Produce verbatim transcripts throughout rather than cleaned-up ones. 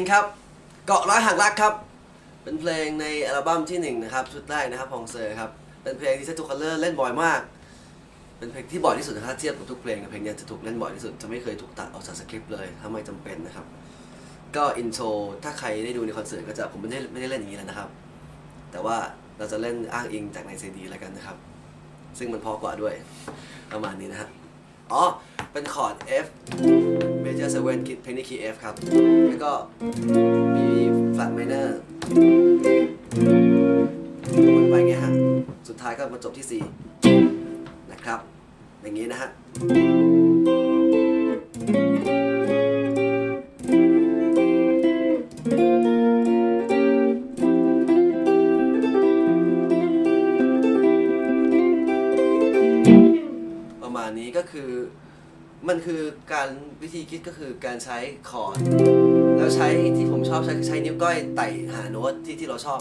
งครับเกาะร้อยหักรักครับเป็นเพลงในอัลบั้มที่หนึ่งนะครับชุดแรกนะครับฮองเซอร์ครับเป็นเพลงที่เซตูคัลเลอร์เล่นบ่อยมากเป็นเพลงที่บ่อยที่สุดนะครับเทียบกับทุกเพลงเพลงนี้จะถูกเล่นบ่อยที่สุดจะไม่เคยถูกตัดออกจากสคริปต์เลยถ้าไม่จำเป็นนะครับก็อินโทรถ้าใครได้ดูในคอนเสิร์ตก็จะผมไม่ได้ไม่ได้เล่นอย่างนี้แล้วนะครับแต่ว่าเราจะเล่นอ้างอิงจากในซีดีแล้วกันนะครับซึ่งมันพอกว่าด้วยประมาณนี้นะฮะอ๋อเป็นคอร์ด F Major เซเว่นเพลงนี้คีย์ F ครับแล้วก็มี flat minor วนไปไงฮะสุดท้ายก็มาจบที่ C นะครับอย่างนี้นะฮะประมาณนี้ก็คือมันคือการวิธีคิดก็คือการใช้คอร์ดแล้วใช้ที่ผมชอบใช้ใช้นิ้วก้อยไต่หาโน้ตที่ที่เราชอบ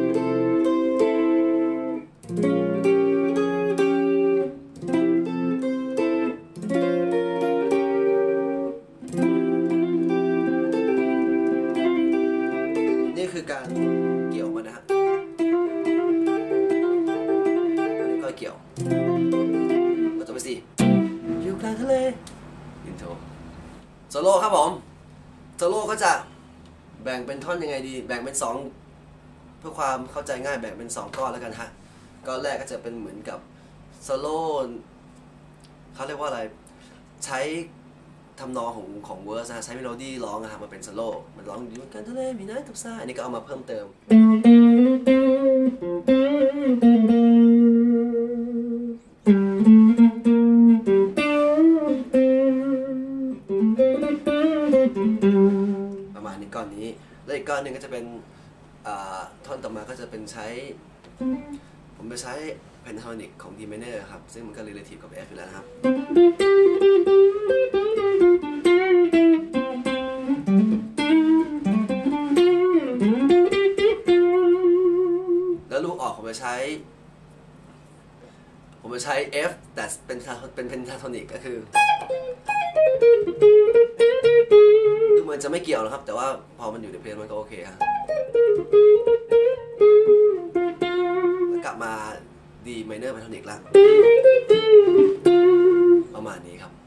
นี่คือการเกี่ยวมันนะฮะนิ้วก้อยเกี่ยวเราจะไปสิอยู่กลางทะเลอินโทรโซโล่ครับผมโซโล่ก็จะแบ่งเป็นท่อนยังไงดีแบ่งเป็นสองเพื่อความเข้าใจง่ายแบ่งเป็นสองก้อนแล้วกันฮะก้อนแรกก็จะเป็นเหมือนกับโซโล่เขาเรียกว่าอะไรใช้ทำนองของของเวอร์สนะใช้เมโลดี้ร้องนะครับมาเป็นโซโล่มันร้องอยู่กันทะเลมีน้ำทุกซ่าอันนี้ก็เอามาเพิ่มเติมประมาณนี้ก้อนนี้แล้วอีกก้อนหนึ่งก็จะเป็นท่อนต่อมาก็จะเป็นใช้ผมจะใช้เพนทาโทนิกของ D minor ครับซึ่งมันก็ relative กับ F อยู่แล้วนะครับแล้วลูกออกผมจะใช้ผมจะใช้ F แต่เป็นเป็นเพนทาโทนิกก็คือคือมันจะไม่เกี่ยวนะครับแต่ว่าพอมันอยู่ในเพลงมันก็โอเคฮะแล้วกลับมา D minor pentatonic ละประมาณนี้ครับ